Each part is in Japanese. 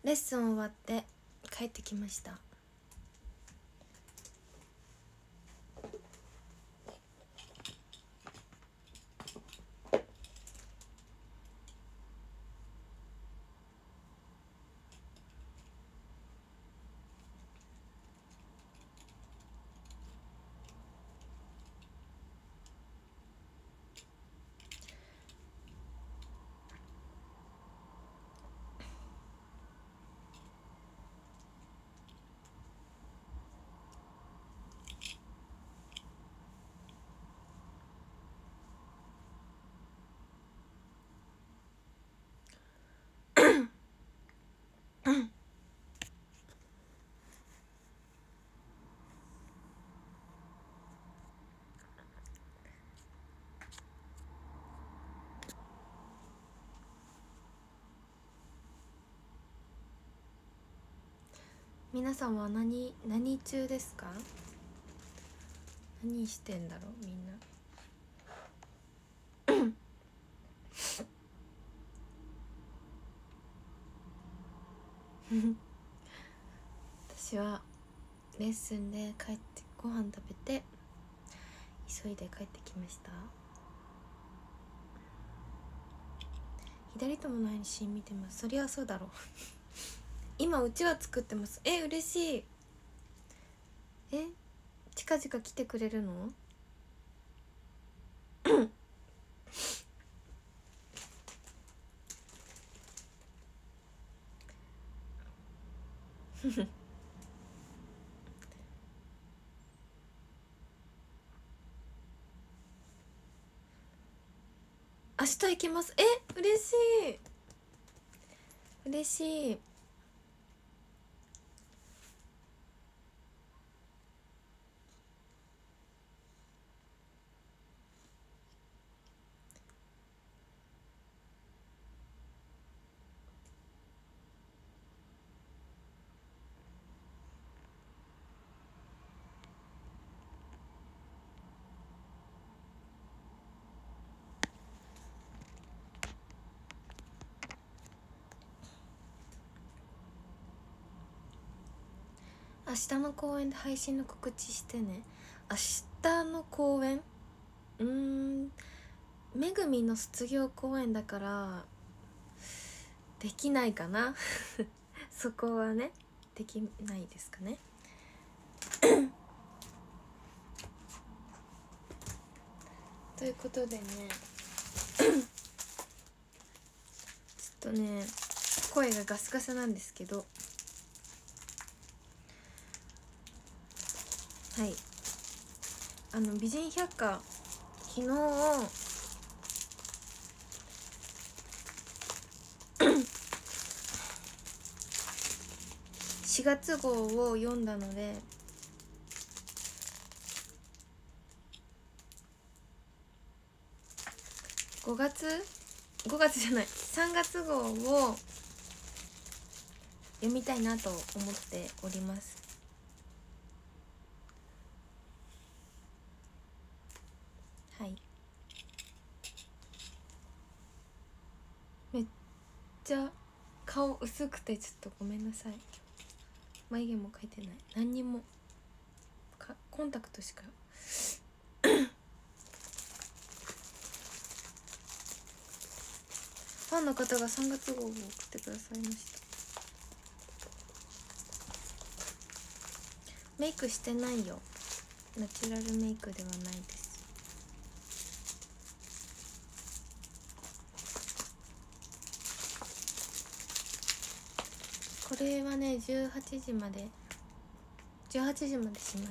レッスン終わって帰ってきました。皆さんは何中ですか？何してんだろうみんな。私はレッスンで帰ってご飯食べて急いで帰ってきました。左ともないシーン見てます。そりゃそうだろう。今うちわ作ってます。嬉しい。近々来てくれるの？明日行きます。嬉しい嬉しい。明日の公演で配信の告知してね。明日の公演めぐみの卒業公演だからできないかな。そこはねできないですかね。ということでね、ちょっとね声がガスガスなんですけど、はい、美人百科昨日4月号を読んだので、5月じゃない3月号を読みたいなと思っております。はい、めっちゃ顔薄くてちょっとごめんなさい。眉毛も描いてない、何にもコンタクトしか。ファンの方が3月号を送ってくださいました。メイクしてないよ。ナチュラルメイクではないです。これはね18時までします。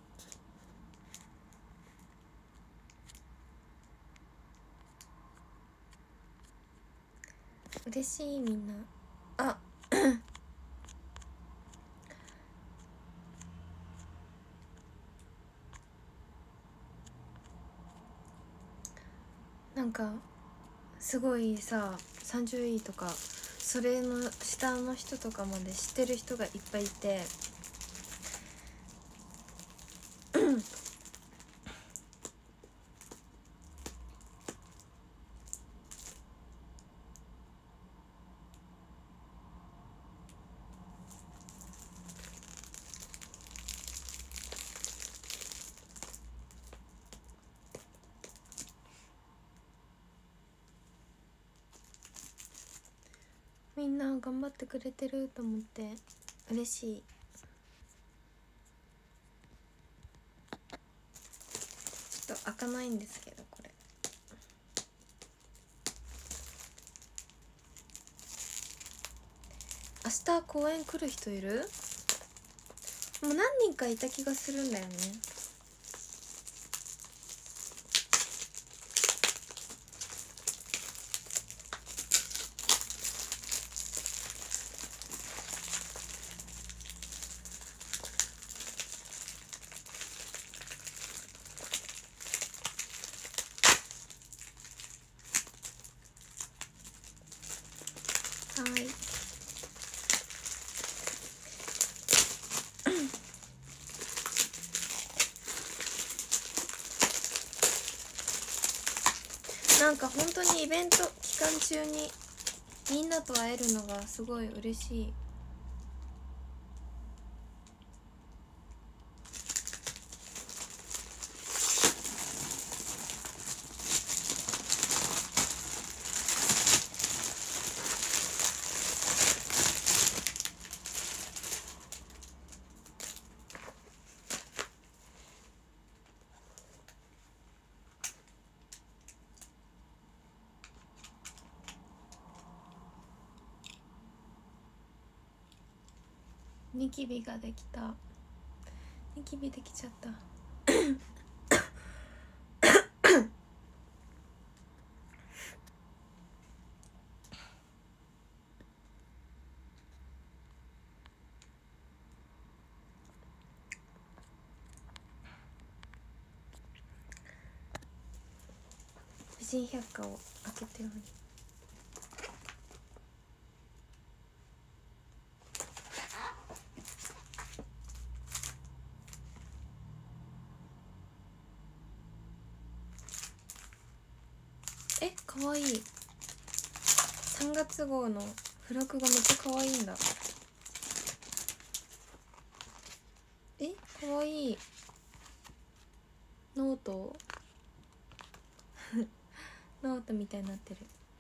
嬉しい。みんななんかすごいさ30位とかそれの下の人とかまで知ってる人がいっぱいいてみんな頑張ってくれてると思って嬉しい。ちょっと開かないんですけど、これ明日公園来る人いる？もう何人かいた気がするんだよね。はい。なんか本当にイベント期間中にみんなと会えるのがすごい嬉しい。ニキビができた。ニキビできちゃった。美人百科を開けており、かわいい。3月号の付録がめっちゃかわいいんだ。かわいい。ノートノートみたいになってる。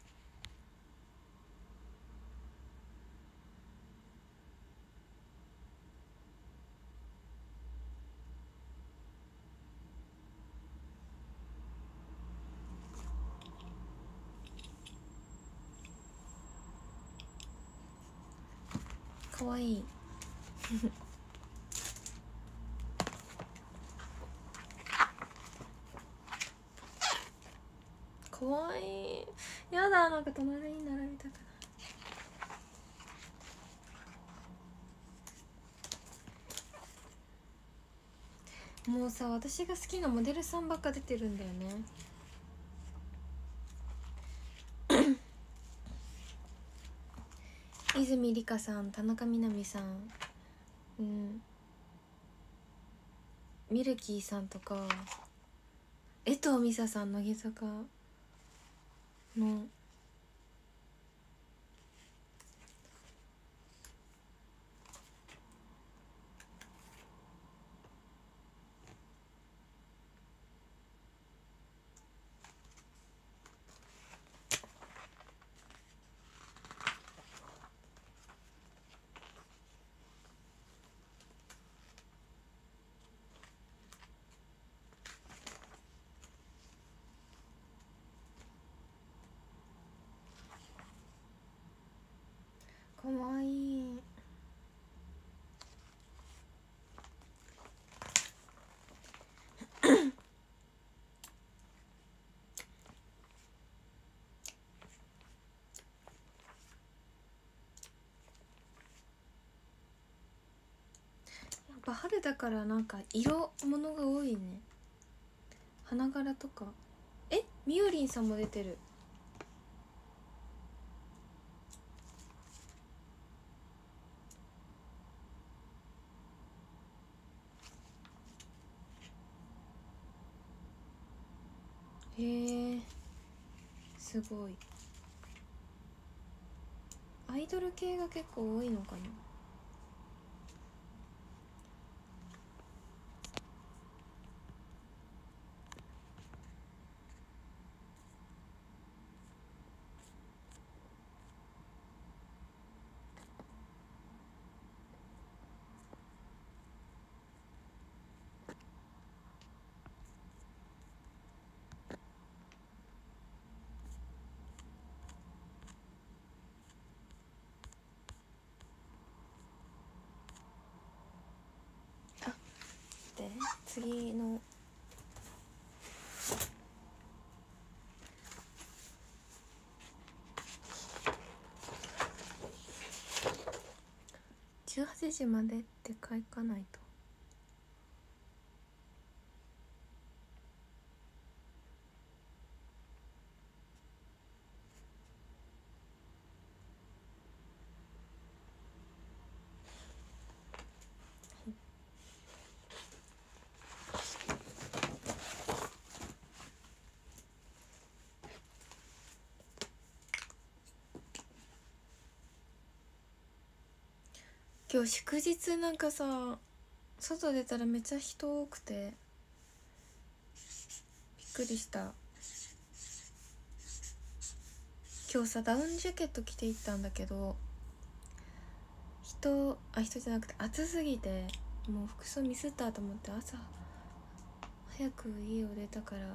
かわいいかわいい。やだ、なんか隣に並びたくない。もうさ、私が好きなモデルさんばっか出てるんだよね。泉里香さん、田中みな実さん、ミルキーさんとか、江藤美沙さん、乃木坂のかわいい。やっぱ春だからなんか色物が多いね。花柄とか。みおりんさんも出てる。へえ、すごい。アイドル系が結構多いのかな。 次の18時までって書かないと。今日祝日なんかさ、外出たらめっちゃ人多くてびっくりした。今日さダウンジャケット着て行ったんだけど、人じゃなくて暑すぎてもう服装ミスったと思って朝早く家を出たから、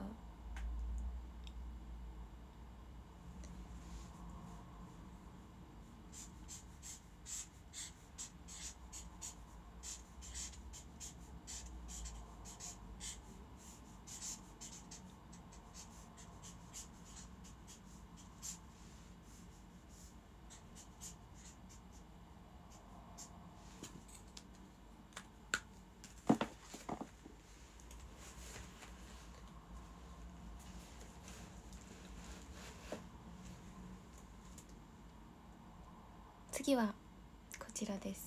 次はこちらです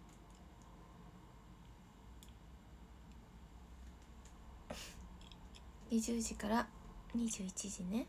。20時から21時ね。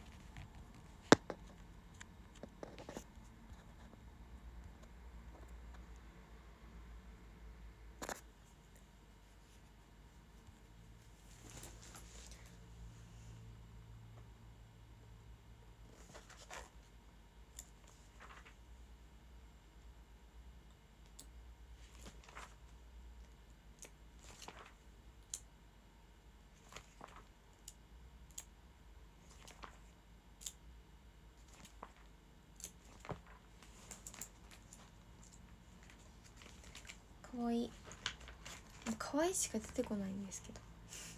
かわいい、かわいいしか出てこないんですけど、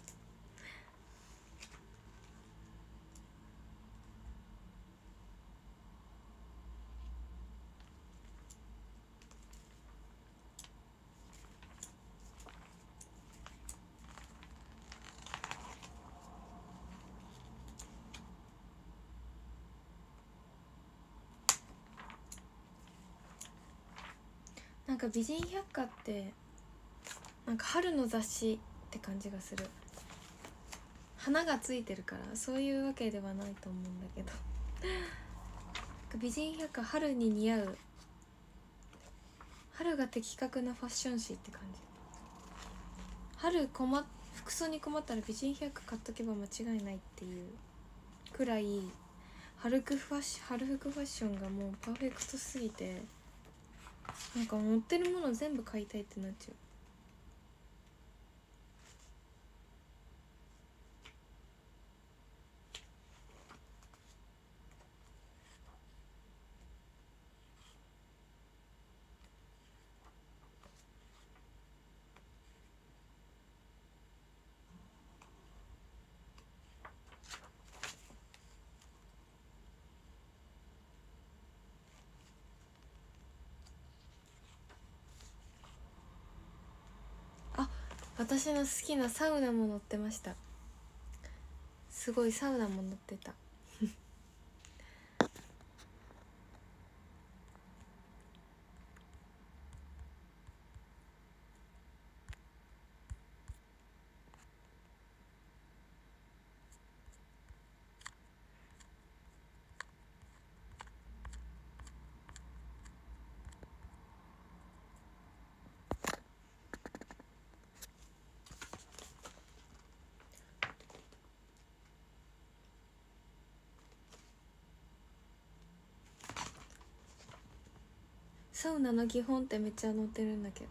なんか美人百科ってなんか春の雑誌って感じがする。花がついてるからそういうわけではないと思うんだけど美人百科、春に似合う、春が的確なファッション誌って感じ。服装に困ったら美人百科買っとけば間違いないっていうくらい春服ファッションがもうパーフェクトすぎて、なんか持ってるもの全部買いたいってなっちゃう。私の好きなサウナも載ってました。すごいサウナも載ってたサウナの基本ってめっちゃ載ってるんだけど、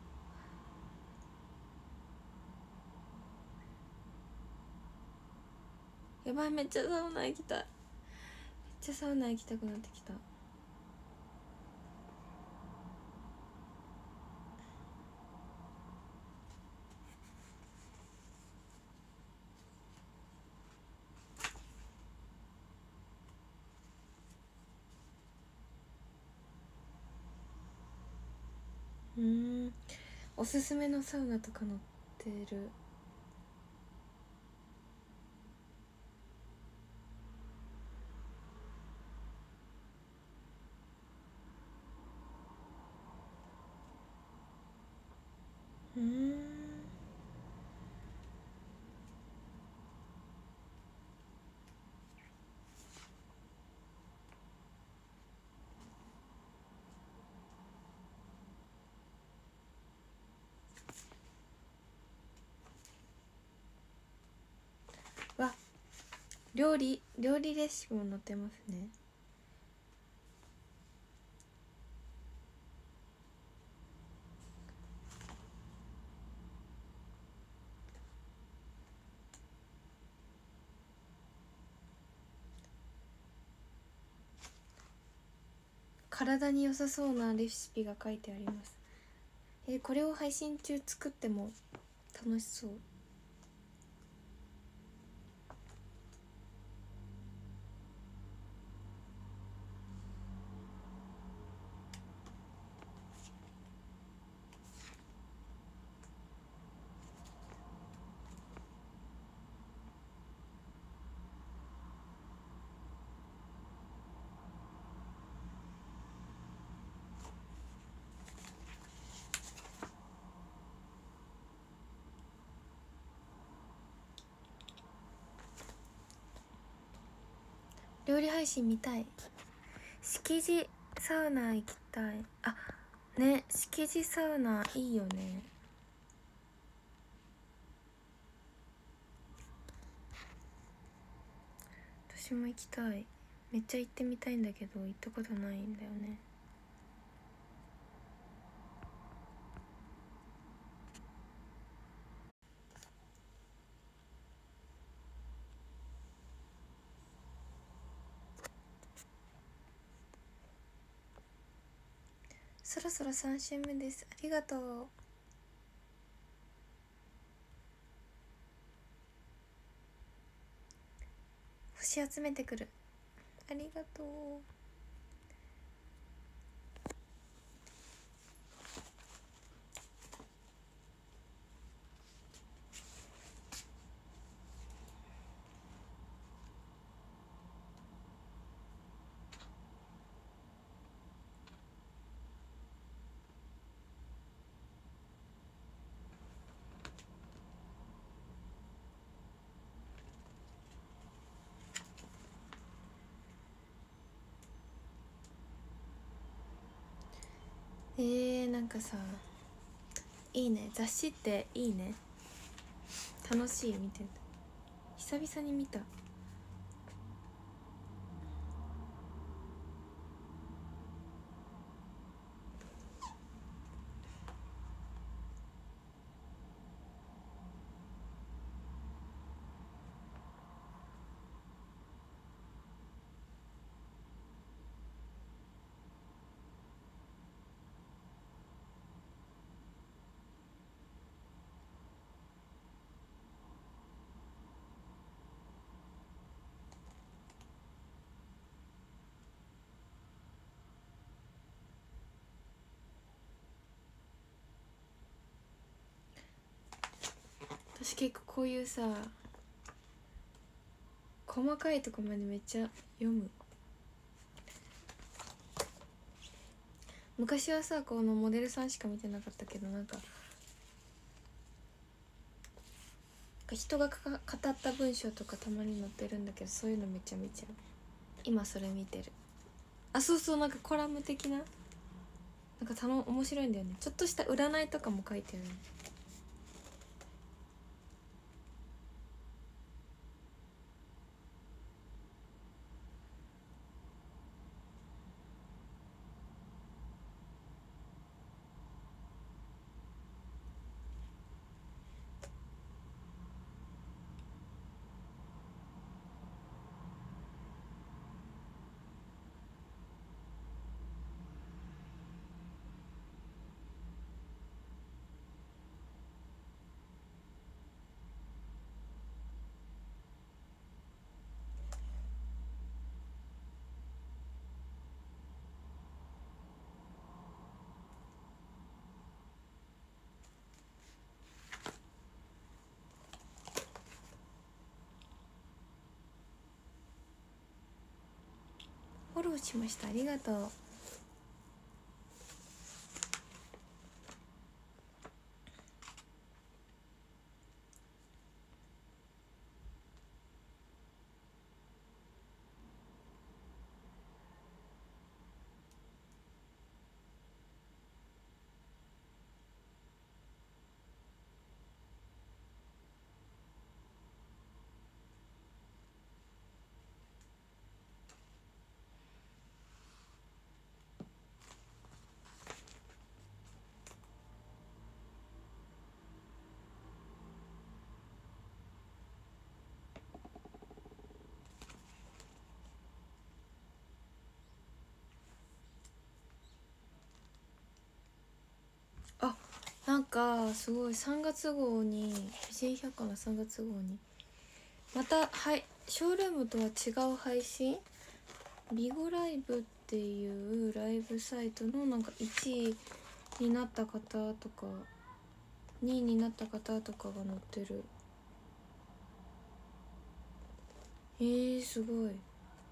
やばい、めっちゃサウナ行きたい。めっちゃサウナ行きたくなってきた。 おすすめのサウナとか載ってる。わ、料理レシピも載ってますね。体に良さそうなレシピが書いてあります。これを配信中作っても楽しそう。料理配信見たい。敷地サウナ行きたい。あ、ね、敷地サウナいいよね。私も行きたい。めっちゃ行ってみたいんだけど行ったことないんだよね。そろそろ3週目です。ありがとう。星集めてくる。ありがとう。なんかさ、いいね、雑誌っていいね。楽しい、見てる。久々に見た。私結構こういうさ、細かいとこまでめっちゃ読む。昔はさ、このモデルさんしか見てなかったけど、なんか人が語った文章とかたまに載ってるんだけど、そういうのめっちゃ見ちゃう。今それ見てる。あ、そうそう、なんかコラム的な、なんか面白いんだよね。ちょっとした占いとかも書いてある。 ローしました。ありがとう。あ、なんかすごい3月号に美人百科の3月号にまた、はい、ショールームとは違う配信、ビゴライブっていうライブサイトのなんか1位になった方とか2位になった方とかが載ってる。すごい。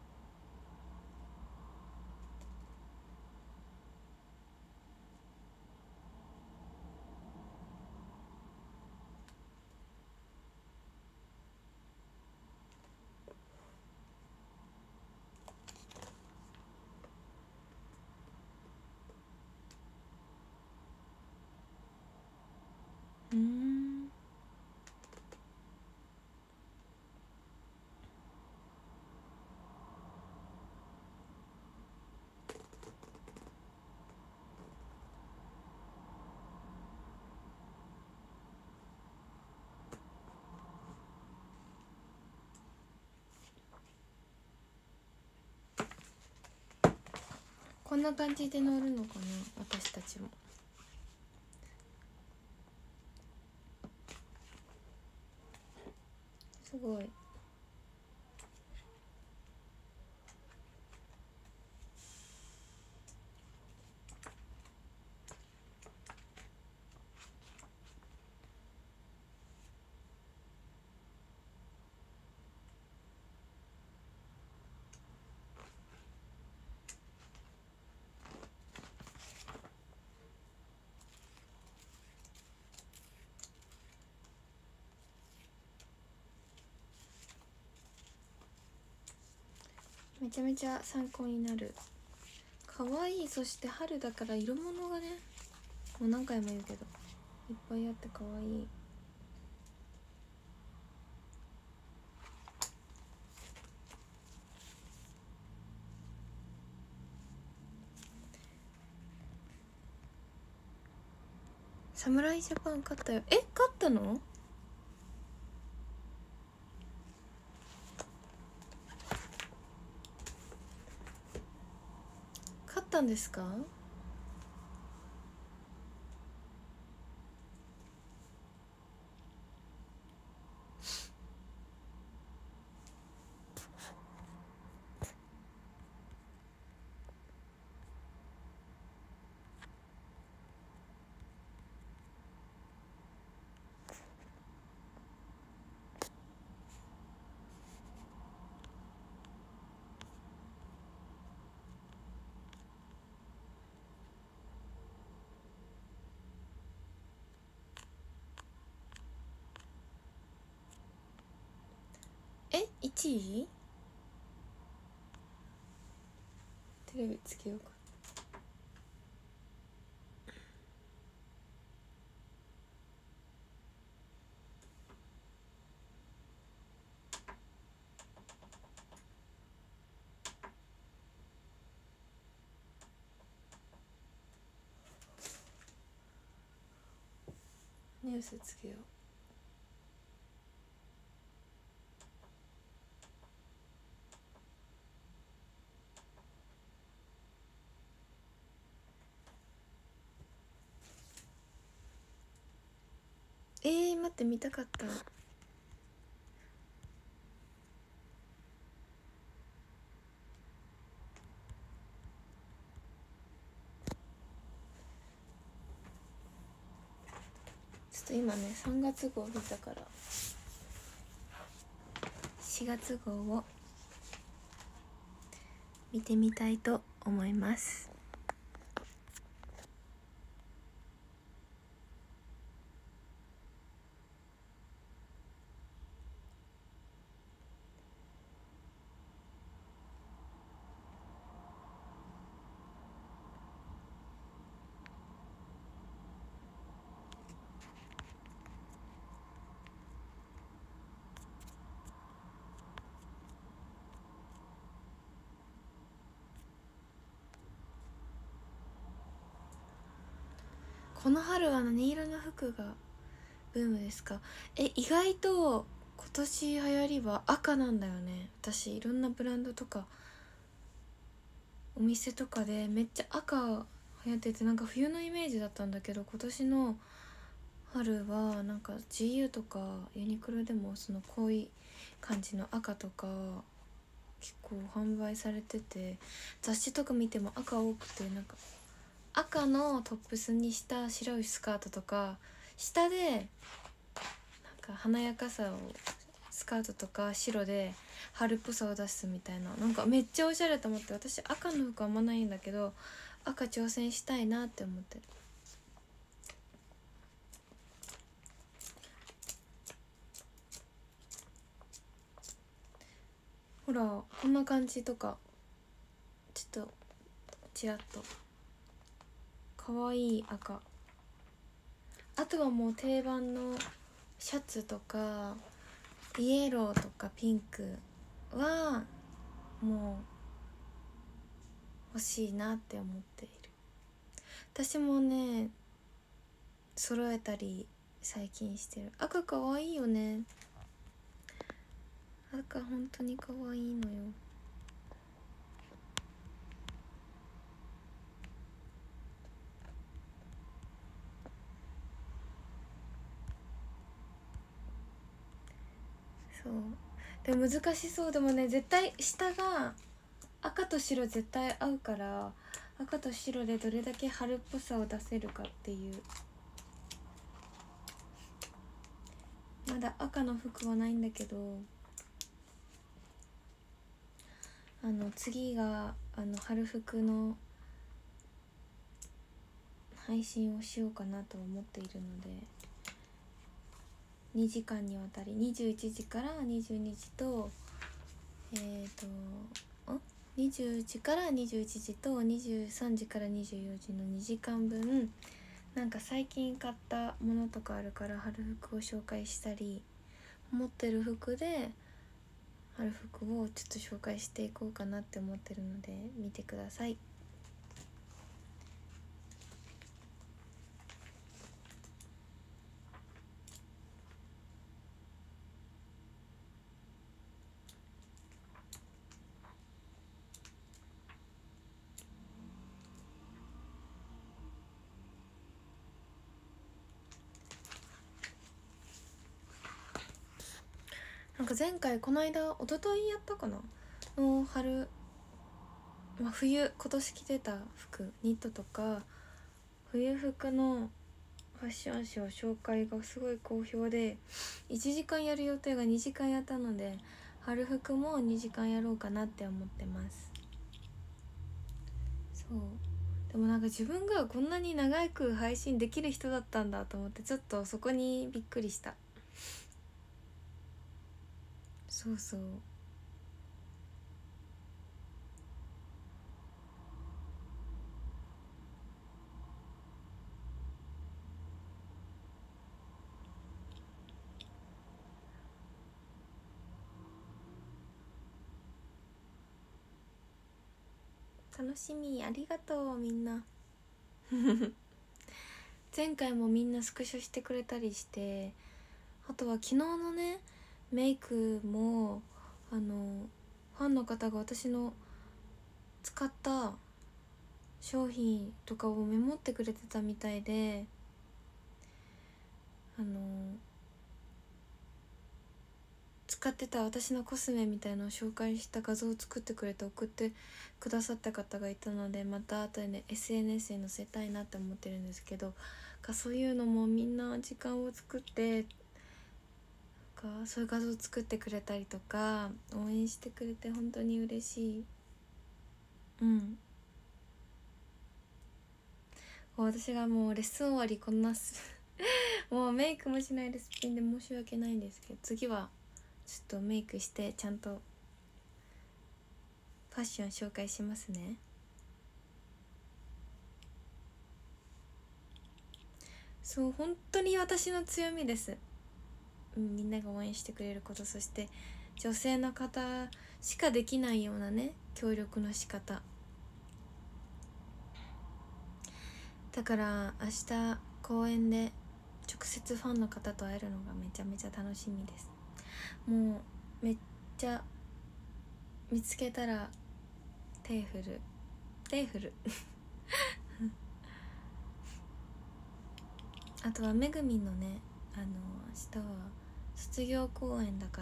こんな感じで乗るのかな、私たちも。すごい。めちゃめちゃ参考になる。かわいい。そして春だから色物がね、もう何回も言うけどいっぱいあってかわいい。侍ジャパン勝ったよ。勝ったの？勝ったんですか？1位？テレビつけようか。ニュースつけよう。待って、見たかった。ちょっと今ね3月号見たから4月号を見てみたいと思います。この春は何色の服がブームですか？意外と今年流行りは赤なんだよね。私いろんなブランドとかお店とかでめっちゃ赤流行ってて、なんか冬のイメージだったんだけど、今年の春はなんか GU とかユニクロでもその濃い感じの赤とか結構販売されてて、雑誌とか見ても赤多くて、なんか赤のトップスにした白いスカートとか、下でなんか華やかさをスカートとか白で春っぽさを出すみたいな、なんかめっちゃおしゃれと思って。私赤の服あんまないんだけど赤挑戦したいなって思ってる。ほらこんな感じとか、ちょっとちらっとかわいい赤。あとはもう定番のシャツとかイエローとかピンクはもう欲しいなって思っている。私もね揃えたり最近してる。赤かわいいよね。赤本当にかわいいのよ。そうでも難しそう。でもね絶対下が赤と白絶対合うから、赤と白でどれだけ春っぽさを出せるかっていう。まだ赤の服はないんだけど、次が春服の配信をしようかなと思っているので、2時間にわたり21時から22時と20時から21時と23時から24時の2時間分、なんか最近買ったものとかあるから春服を紹介したり、持ってる服で春服をちょっと紹介していこうかなって思ってるので見てください。なんか前回この間一昨日やったかなの春、冬今年着てた服ニットとか冬服のファッションショー紹介がすごい好評で、1時間やる予定が2時間やったので春服も2時間やろうかなって思ってます。そうでもなんか自分がこんなに長く配信できる人だったんだと思って、ちょっとそこにびっくりした。そうそう、楽しみ。ありがとうみんな前回もみんなスクショしてくれたりして、あとは昨日のねメイクもファンの方が私の使った商品とかをメモってくれてたみたいで、使ってた私のコスメみたいのを紹介した画像を作ってくれて送ってくださった方がいたので、また後でね SNS に載せたいなって思ってるんですけど、そういうのもみんな時間を作ってそういう画像を作ってくれたりとか応援してくれて本当に嬉しい。 うん。私がもうレッスン終わりこんなもうメイクもしないですっぴんで申し訳ないんですけど、次はちょっとメイクしてちゃんとファッション紹介しますね。そう本当に私の強みです、うん、みんなが応援してくれること、そして女性の方しかできないようなね協力の仕方だから、明日公演で直接ファンの方と会えるのがめちゃめちゃ楽しみです。もうめっちゃ見つけたら手振るあとはめぐみんのね、明日は卒業公演だから、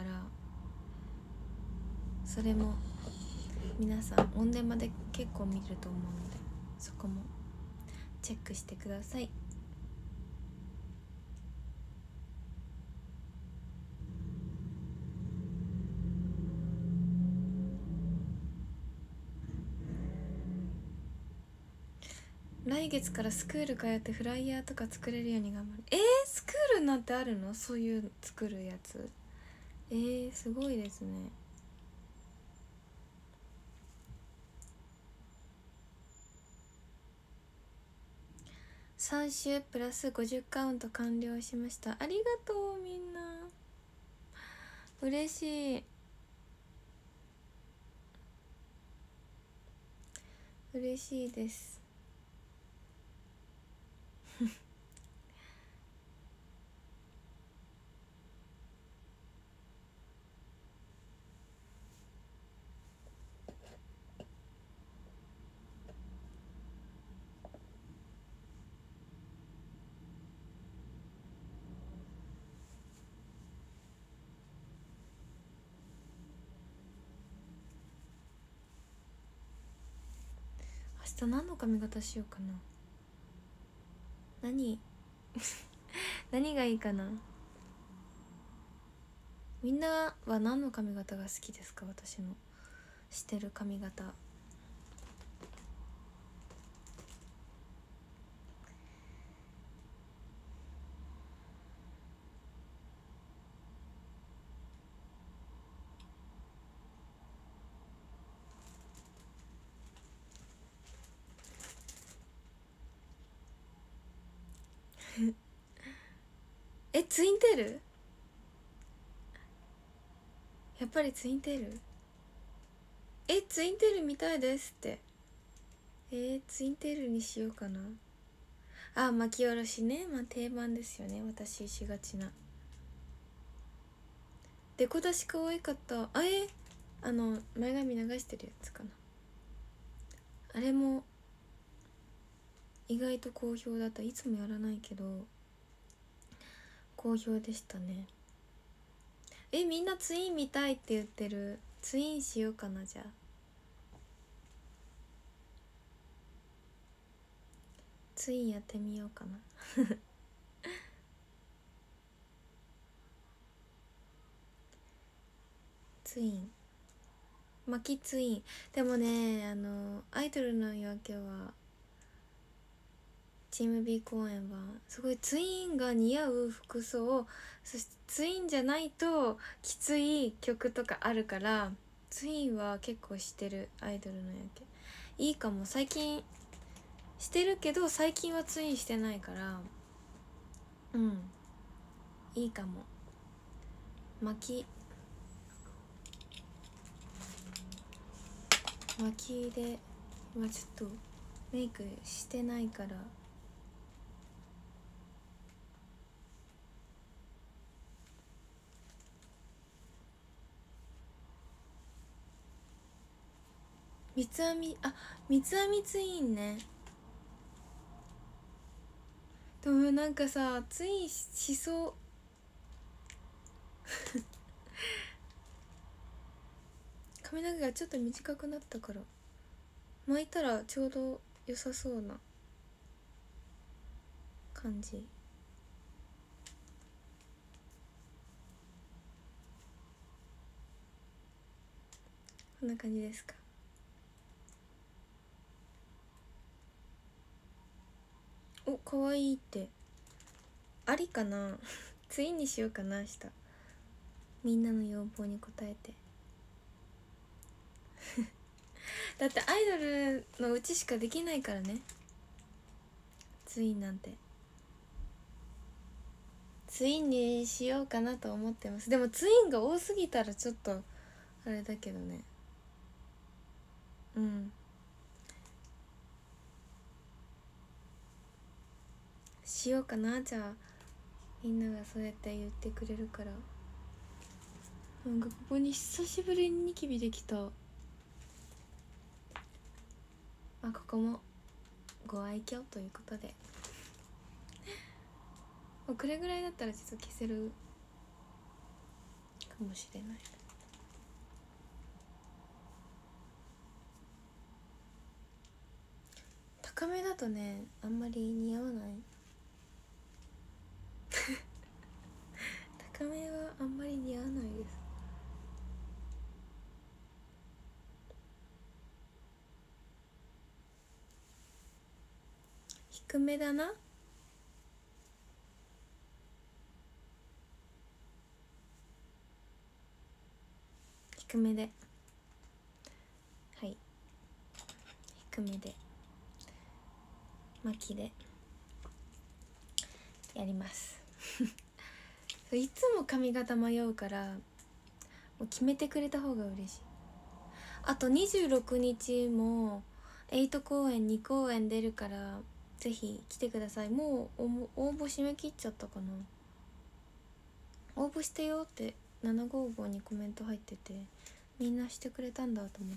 それも皆さんオンデマで結構見ると思うので、そこもチェックしてください。来月からスクール通ってフライヤーとか作れるように頑張る。スクールなんてあるの？そういう作るやつ。すごいですね。3週プラス50カウント完了しました。ありがとうみんな、嬉しい、嬉しいです。明日何の髪型しようかな。何何がいいかな。みんなは何の髪型が好きですか？私のしてる髪型。ツインテール？やっぱりツインテール？ツインテール見たいですって。ツインテールにしようかな。巻き下ろしね、定番ですよね、私しがちな。デコ出し可愛かった。前髪流してるやつかな。あれも意外と好評だった。いつもやらないけど好評でしたね。みんなツイン見たいって言ってる。ツインしようかな。じゃあツインやってみようかな。ツイン、巻きツイン。でもね、アイドルの夜明けはチーム B 公演はすごいツインが似合う服装、そしてツインじゃないときつい曲とかあるから、ツインは結構してる。アイドルの夜明けいいかも。最近してるけど最近はツインしてないから、いいかも。巻きで今ちょっとメイクしてないから。三つ編み、三つ編みツインね。でもなんかさ、ツインしそう髪の毛がちょっと短くなったから巻いたらちょうど良さそうな感じ。こんな感じですか？ かわいいってありかなツインにしようかな、明日みんなの要望に応えてだってアイドルのうちしかできないからね、ツインなんて。ツインにしようかなと思ってます。でもツインが多すぎたらちょっとあれだけどね。うん、しようかな。じゃあみんながそうやって言ってくれるから。なんかここに久しぶりにニキビできた。ここもご愛嬌ということでこれぐらいだったらちょっと消せるかもしれない。高めだとねあんまり似合わない高めはあんまり似合わないです。低めだな。低めで、はい、低めで巻きでやりますいつも髪型迷うからもう決めてくれた方が嬉しい。あと26日も8公演2公演出るからぜひ来てください。もう応募締め切っちゃったかな。応募してよって755にコメント入ってて、みんなしてくれたんだと思って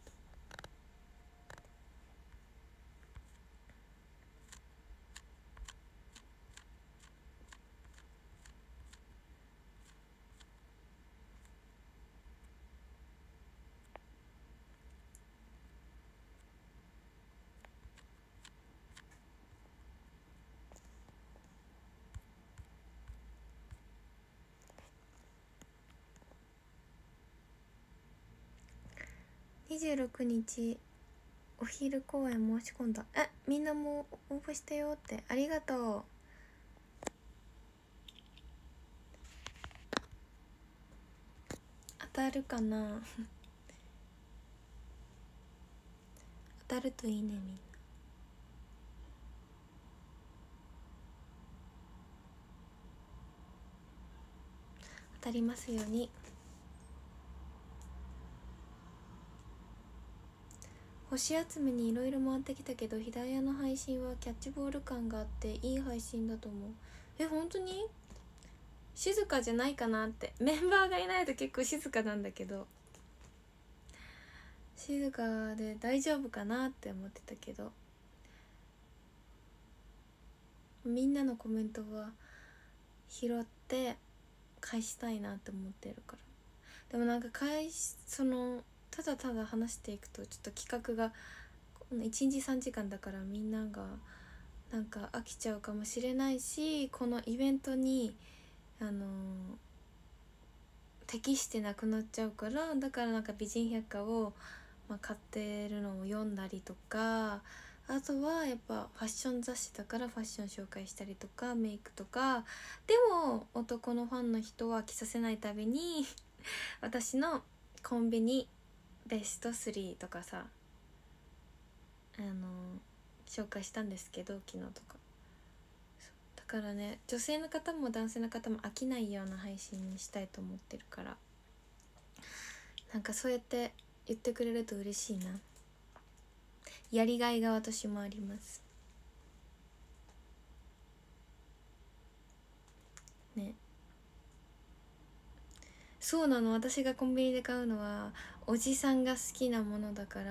。26日お昼公演申し込んだ。みんなも応募したよって。ありがとう。当たるかな当たるといいね。みんな当たりますように。星集めにいろいろ回ってきたけど、ヒダヤの配信はキャッチボール感があっていい配信だと思う。本当に静かじゃないかなって。メンバーがいないと結構静かなんだけど、静かで大丈夫かなって思ってたけど、みんなのコメントは拾って返したいなって思ってるから。でもなんかただただ話していくとちょっと企画が1日3時間だからみんながなんか飽きちゃうかもしれないし、このイベントに適してなくなっちゃうから、だからなんか美人百科を、買ってるのを読んだりとか、あとはやっぱファッション雑誌だからファッション紹介したりとかメイクとか。でも男のファンの人は着させないたびに私のコンビニベスト3とかさ紹介したんですけど、昨日とか。だからね、女性の方も男性の方も飽きないような配信にしたいと思ってるから、なんかそうやって言ってくれると嬉しいな。やりがいが私もありますね。そうなの。私がコンビニで買うのはおじさんが好きなものだから、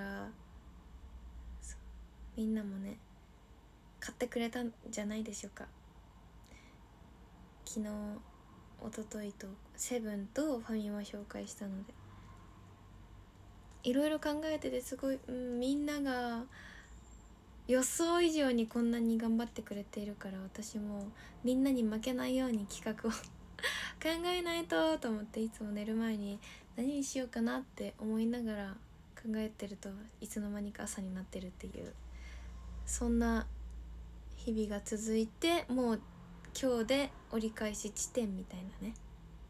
みんなもね買ってくれたんじゃないでしょうか。昨日一昨日とセブンとファミマ紹介したので、いろいろ考えててすごい、みんなが予想以上にこんなに頑張ってくれているから、私もみんなに負けないように企画を考えないと思って、いつも寝る前に何にしようかなって思いながら考えてるといつの間にか朝になってるっていう、そんな日々が続いて、もう今日で折り返し地点みたいなね。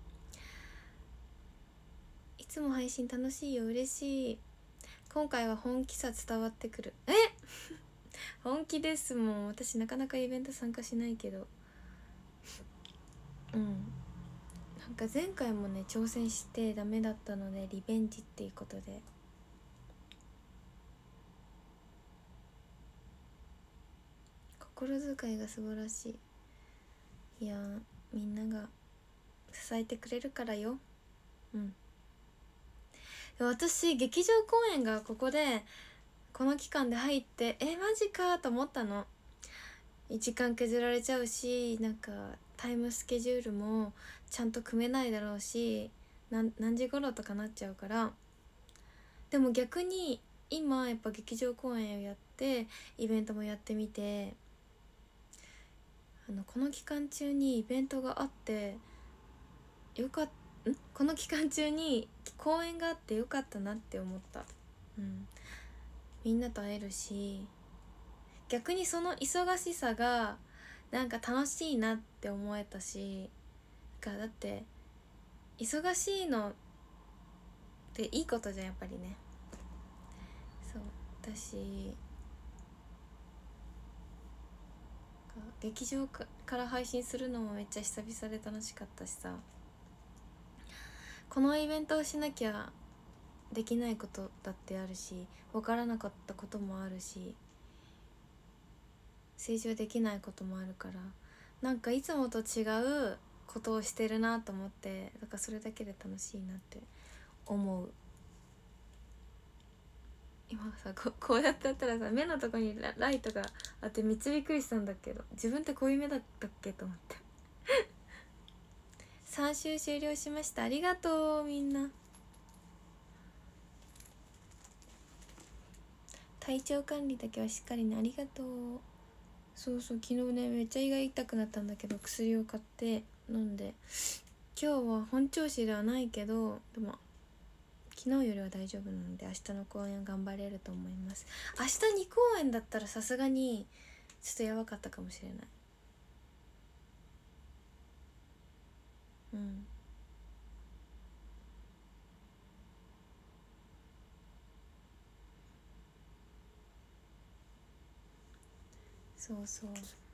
いつも配信楽しいよ、嬉しい。今回は本気さ伝わってくる。本気ですもん。私なかなかイベント参加しないけど、なんか前回もね挑戦してダメだったのでリベンジっていうことで、心遣いが素晴らしい。いやみんなが支えてくれるからよ。私劇場公演がここでこの期間で入ってマジかと思ったの。時間削られちゃうし、なんかタイムスケジュールもちゃんと組めないだろうし、何時頃とかなっちゃうから。でも逆に今やっぱ劇場公演をやってイベントもやってみて、この期間中にイベントがあってこの期間中に公演があってよかったなって思った。みんなと会えるし、逆にその忙しさがなんか楽しいなって思えたし、だって忙しいのっていいことじゃんやっぱりね。そう私劇場から配信するのもめっちゃ久々で楽しかったしさ、このイベントをしなきゃできないことだってあるし、分からなかったこともあるし、成長できないこともあるから、なんかいつもと違うことをしてるなと思って、だからそれだけで楽しいなって思う。今さこうやってやったらさ、目のとこにライトがあってめっちゃびっくりしたんだけど、自分ってこういう目だったっけと思って3週終了しました。ありがとうみんな。体調管理だけはしっかりね。ありがとう。そう昨日ねめっちゃ胃が痛くなったんだけど、薬を買って飲んで、今日は本調子ではないけど、でも昨日よりは大丈夫なので明日の公演頑張れると思います。明日2公演だったらさすがにちょっとやばかったかもしれない。そう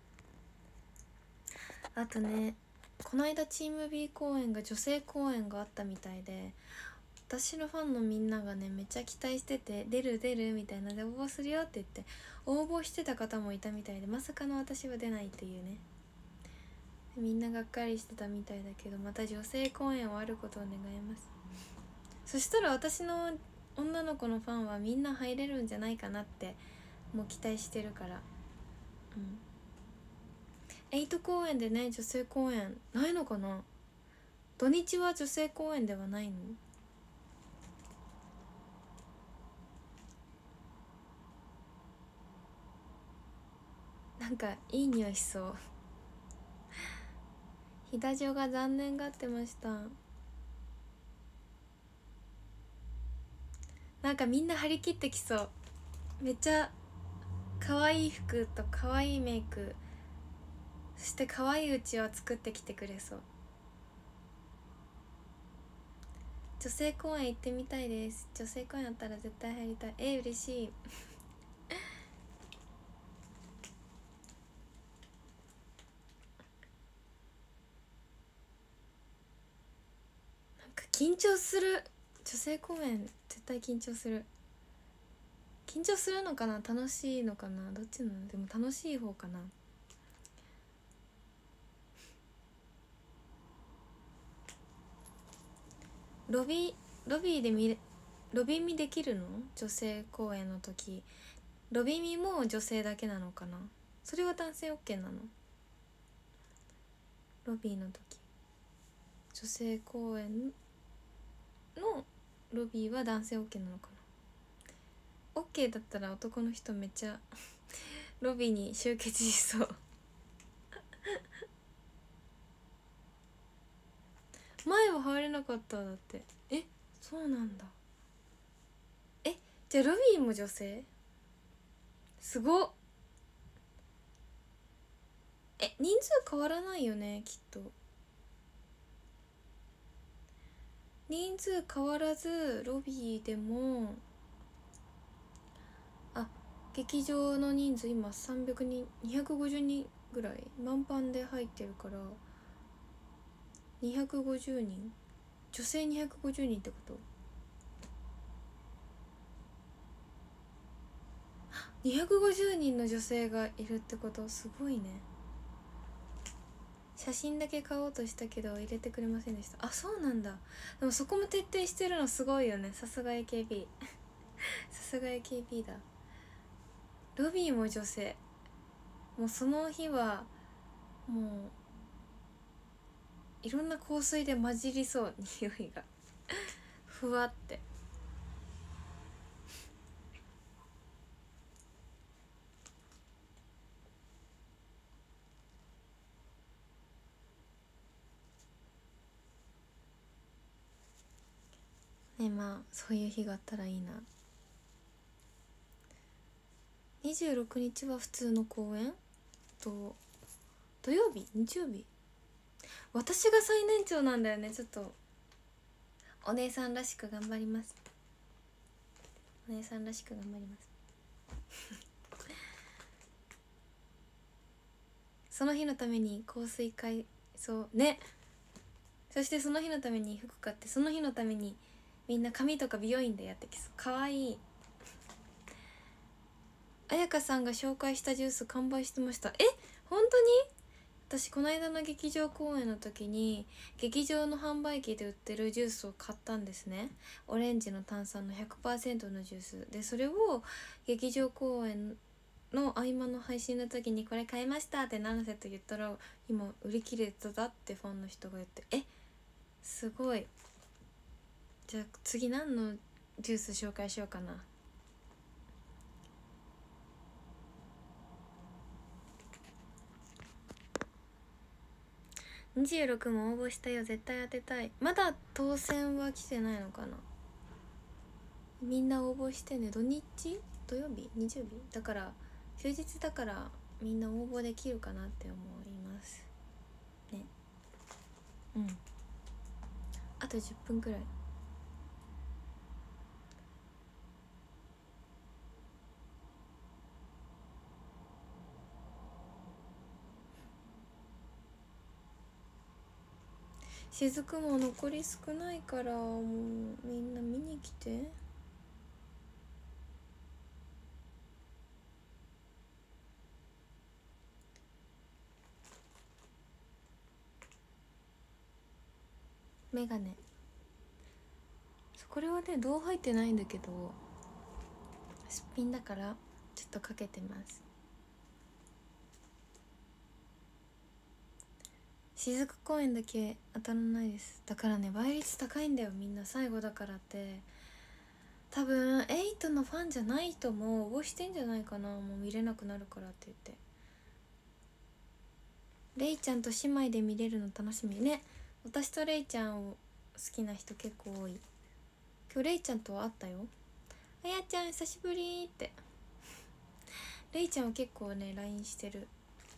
あとね、この間チーム B 公演が女性公演があったみたいで、私のファンのみんながねめっちゃ期待してて、出るみたいなで応募するよって言って応募してた方もいたみたいで、まさかの私は出ないっていうね。みんながっかりしてたみたいだけど、また女性公演はあることを願います。そしたら私の女の子のファンはみんな入れるんじゃないかなってもう期待してるから。8公演でね女性公演ないのかな。土日は女性公演ではないの？なんかいい匂いしそうひだじょが残念がってました。なんかみんな張り切ってきそう。めっちゃ可愛い服と可愛いメイク、そして可愛いうちわ作ってきてくれそう。女性公演行ってみたいです。女性公演あったら絶対入りたい。嬉しいなんか緊張する。女性公演絶対緊張する。緊張するのかな、楽しいのかな、どっちなの？でも楽しい方かな。ロビーでロビ見できるの？女性公演の時ロビ見も女性だけなのかな。それは男性 OK なの？ロビーの時女性公演のロビーは男性 OK なのかな。 OK だったら男の人めっちゃロビーに集結しそう前は入れなかっただって。そうなんだ。じゃあロビーも女性？すごっ。 人数変わらないよねきっと。人数変わらずロビーでも、劇場の人数今300人250人ぐらい満帆で入ってるから、250人、女性250人ってこと。250人の女性がいるってこと、すごいね。写真だけ買おうとしたけど入れてくれませんでした。あ、そうなんだ。でもそこも徹底してるのすごいよね。さすが AKB さすが AKB だ。ロビーも女性。もうその日はもういろんな香水で混じりそう、匂いがふわって。ね、まあそういう日があったらいいな。26日は普通の公演と、土曜日日曜日、私が最年長なんだよね。ちょっとお姉さんらしく頑張ります。お姉さんらしく頑張りますその日のために香水買いそうね。そしてその日のために服買って、その日のためにみんな髪とか美容院でやってきそう。かわいい。彩香さんが紹介したジュース完売してました。本当に？私この間の劇場公演の時に劇場の販売機で売ってるジュースを買ったんですね。オレンジの炭酸の 100% のジュースで、それを劇場公演の合間の配信の時にこれ買いましたって7セット言ったら、今売り切れてたってファンの人が言って、すごい。じゃあ次何のジュース紹介しようかな。26も応募したよ、絶対当てたい。まだ当選は来てないのかな。みんな応募してね。土日、土曜日、日曜日だから休日だから、みんな応募できるかなって思いますね。あと10分くらい。雫も残り少ないから、もうみんな見に来て。メガネ、これはね銅入ってないんだけど、すっぴんだからちょっとかけてます。雫公園だけ当たらないです。だからね倍率高いんだよ。みんな最後だからって。多分8のファンじゃない人も応募してんじゃないかな。もう見れなくなるからって言って。レイちゃんと姉妹で見れるの楽しみね。私とレイちゃんを好きな人結構多い。今日レイちゃんとは会ったよ。あやちゃん久しぶりって。レイちゃんは結構ね LINE してる。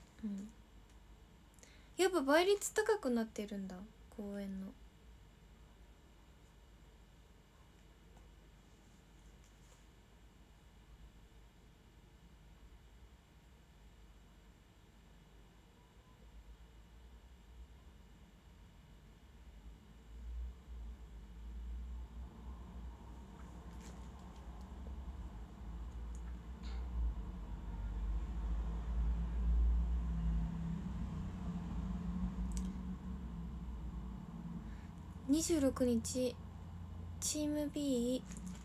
やっぱ倍率高くなってるんだ、公演の。26日チーム B、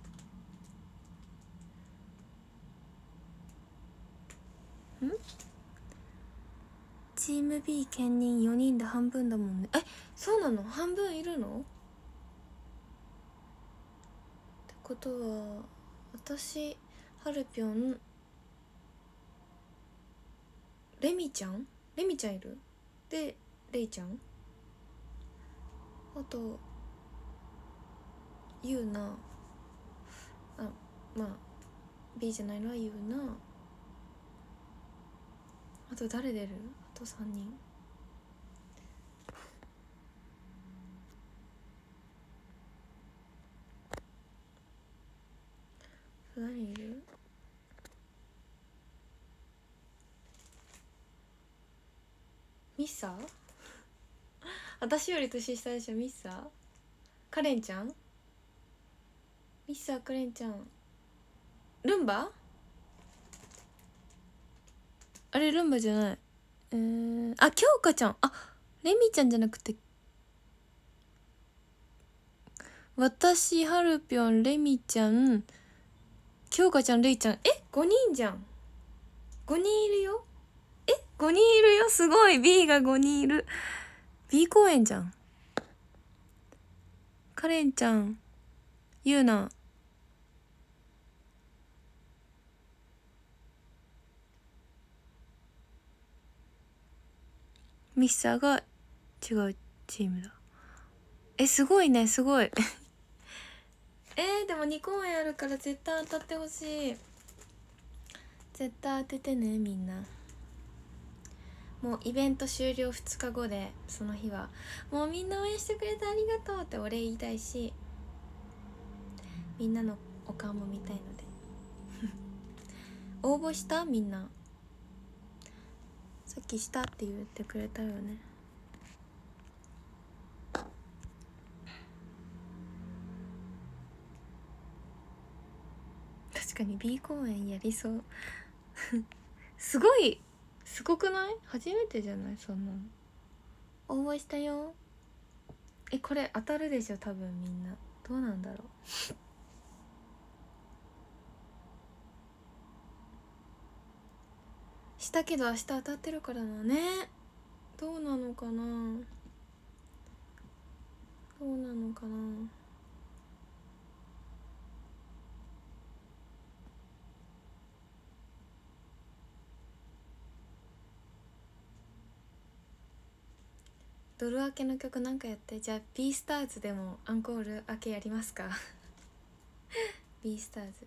チーム B 兼任4人で半分だもんね。そうなの？半分いるの？ってことは私、はるぴょん、レミちゃんいるで、レイちゃん、あとゆうな、まあ B じゃないのはゆうな、あと誰出る？ と3人。何いる？ミッサー私より年下でしょ。ミッサーカレンちゃん、ミッサーカレンちゃん、ルンバ、あれルンバじゃない。あ、京香ちゃん。あ、レミちゃんじゃなくて、私、はるぴょん、レミちゃん、京香ちゃん、レイちゃん。5人じゃん。5人いるよ。5人いるよ。すごい。 B が5人いる。 B 公演じゃん。カレンちゃん、ゆうな、ミッサーが違うチームだ。すごいね、すごいでも2公演あるから絶対当たってほしい。絶対当ててね、みんな。もうイベント終了2日後で、その日はもうみんな応援してくれてありがとうってお礼言いたいし、みんなのお顔も見たいので応募した？みんなさっきしたって言ってくれたよね。確かに B 公演やりそうすごい、すごくない？初めてじゃない？そんなの応募したよ。これ当たるでしょ多分。みんなどうなんだろうしたけど明日当たってるからなね。どうなのかな、どうなのかな。ドル明けの曲なんかやって。じゃあ B スターズでもアンコール明けやりますかB スターズ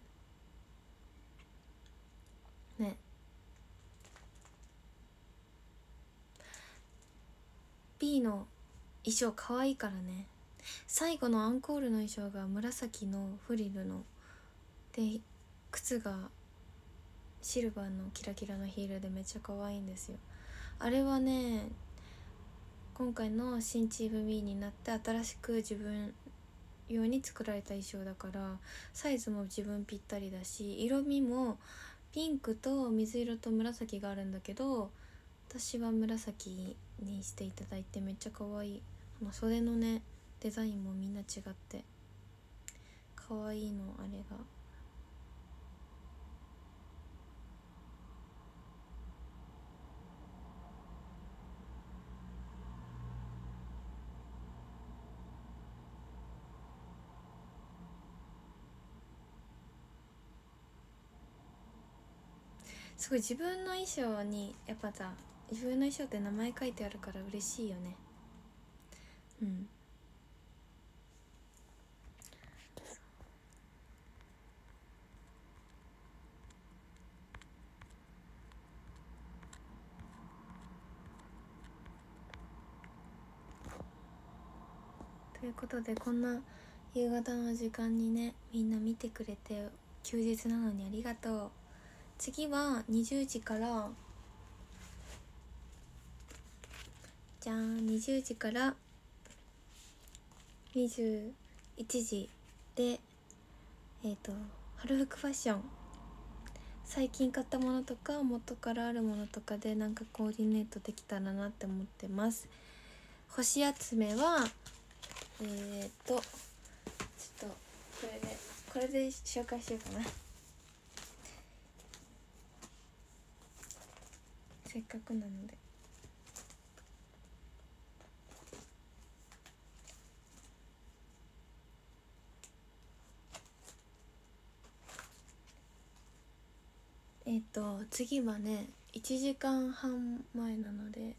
ね。B の衣装かわいいからね。最後のアンコールの衣装が紫のフリルので、靴がシルバーのキラキラのヒールでめっちゃ可愛いんですよ。あれはね、今回の新チーム B になって新しく自分用に作られた衣装だから、サイズも自分ぴったりだし、色味もピンクと水色と紫があるんだけど、私は紫にしていただいてめっちゃ可愛い。袖のねデザインもみんな違って可愛いの。あれがすごい。自分の衣装にやっぱさ、自分の衣装って名前書いてあるから嬉しいよね。うん。ということで、こんな夕方の時間にね、みんな見てくれて休日なのにありがとう。次は20時からじゃん、20時から21時で春服ファッション、最近買ったものとか元からあるものとかでなんかコーディネートできたらなって思ってます。星集めはちょっとこれで紹介しようかな。せっかくなので。次はね1時間半前なので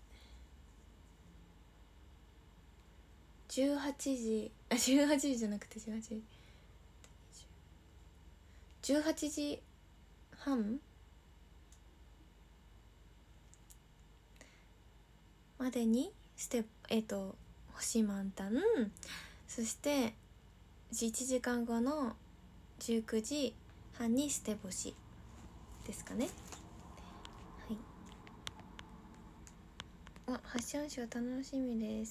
18時18時じゃなくて18時18時半までに星満タン、そして1時間後の19時半に捨て星ですかね。はい。ファッションショー楽しみです。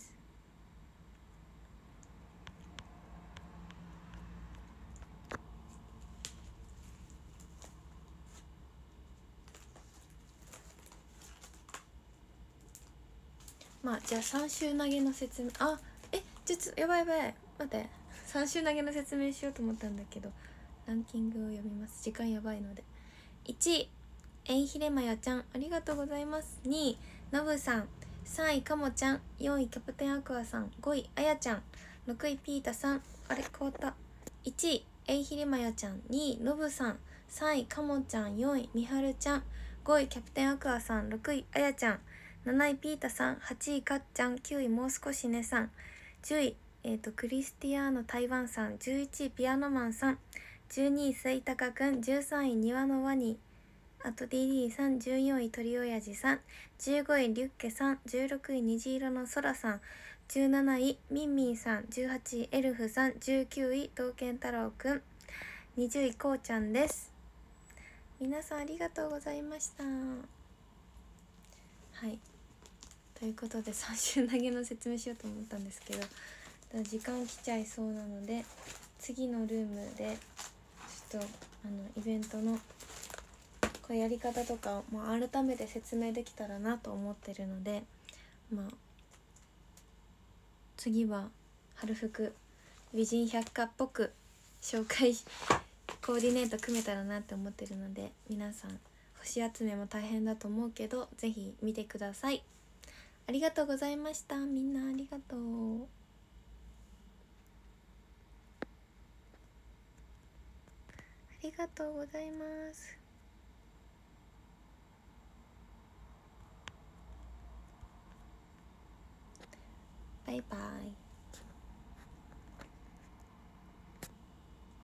まあじゃあ3週投げの説明、やばい待って3週投げの説明しようと思ったんだけど、ランキングを読みます。時間やばいので。1位えんひれまやちゃん、ありがとうございます。2位のぶさん、3位かもちゃん、4位キャプテンアクアさん、5位あやちゃん、6位ピータさん、あれ変わった。1位えんひれまやちゃん、2位のぶさん、3位かもちゃん、4位みはるちゃん、5位キャプテンアクアさん、6位あやちゃん、7位ピータさん、8位かっちゃん、9位もう少しねさん、10位クリスティアーノ台湾さん、11位ピアノマンさん、12位すいたかくん、13位庭のワニ、あと DD さん、14位鳥親父さん、15位リュッケさん、16位虹色の空さん、17位ミンミンさん、18位エルフさん、19位刀剣太郎くん、20位こうちゃんです。皆さんありがとうございました。はい、ということで3週投げの説明しようと思ったんですけど、時間来ちゃいそうなので、次のルームでちょっとイベントのこれやり方とかも改めて説明できたらなと思ってるので、次は春服美人百科っぽく紹介コーディネート組めたらなって思ってるので、皆さん星集めも大変だと思うけどぜひ見てください。ありがとうございました。みんなありがとう。ありがとうございます。